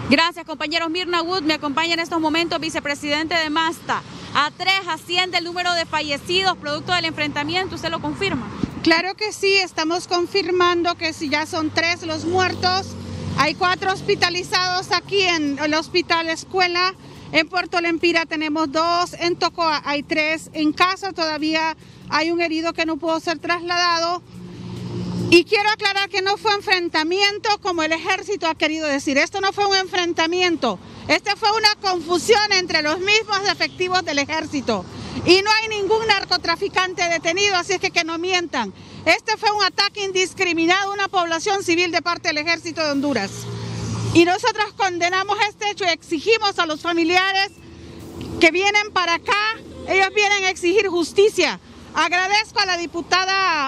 Gracias, compañeros. Mirna Wood me acompaña en estos momentos, vicepresidente de MASTA. A 3 asciende el número de fallecidos producto del enfrentamiento, ¿usted lo confirma? Claro que sí, estamos confirmando que si ya son 3 los muertos. Hay 4 hospitalizados aquí en el Hospital Escuela. En Puerto Lempira tenemos 2, en Tocoa hay 3, en casa todavía hay un herido que no pudo ser trasladado. Y quiero aclarar que no fue enfrentamiento como el ejército ha querido decir. Esto no fue un enfrentamiento, fue una confusión entre los mismos efectivos del ejército. Y no hay ningún narcotraficante detenido, así es que no mientan. Este fue un ataque indiscriminado a una población civil de parte del Ejército de Honduras. Y nosotros condenamos este hecho y exigimos a los familiares que vienen para acá, ellos vienen a exigir justicia. Agradezco a la diputada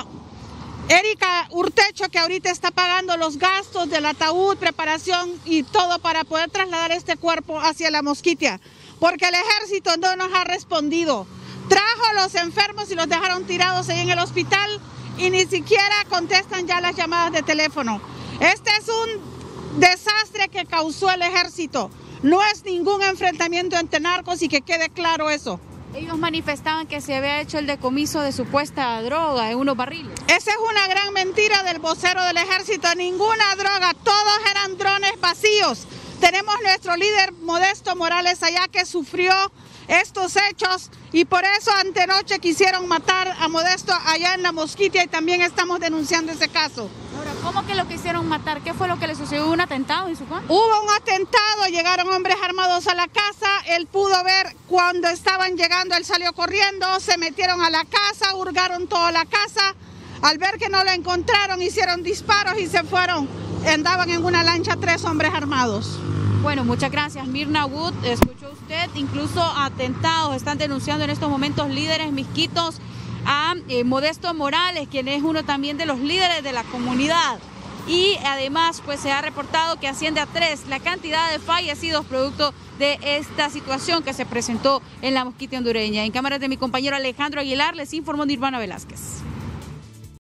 Erika Urtecho, que ahorita está pagando los gastos del ataúd, preparación y todo para poder trasladar este cuerpo hacia La Mosquitia, porque el ejército no nos ha respondido. Trajo a los enfermos y los dejaron tirados ahí en el hospital y ni siquiera contestan ya las llamadas de teléfono. Este es un desastre que causó el ejército. No es ningún enfrentamiento entre narcos y que quede claro eso. Ellos manifestaban que se había hecho el decomiso de supuesta droga en unos barriles. Esa es una gran mentira del vocero del ejército. Ninguna droga, todos eran drones vacíos. Tenemos nuestro líder Modesto Morales allá que sufrió estos hechos y por eso antenoche quisieron matar a Modesto allá en La Mosquitia y también estamos denunciando ese caso. Ahora, ¿cómo que lo quisieron matar? ¿Qué fue lo que le sucedió? ¿Un atentado en su contra? Hubo un atentado, llegaron hombres armados a la casa, él pudo ver cuando estaban llegando, él salió corriendo, se metieron a la casa, hurgaron toda la casa, al ver que no lo encontraron hicieron disparos y se fueron, andaban en una lancha 3 hombres armados. Bueno, muchas gracias. Mirna Wood, escuchó usted, incluso atentados están denunciando en estos momentos líderes misquitos a Modesto Morales, quien es uno también de los líderes de la comunidad. Y además pues se ha reportado que asciende a 3 la cantidad de fallecidos producto de esta situación que se presentó en La Mosquitia hondureña. En cámaras de mi compañero Alejandro Aguilar les informó Nirvana Velázquez.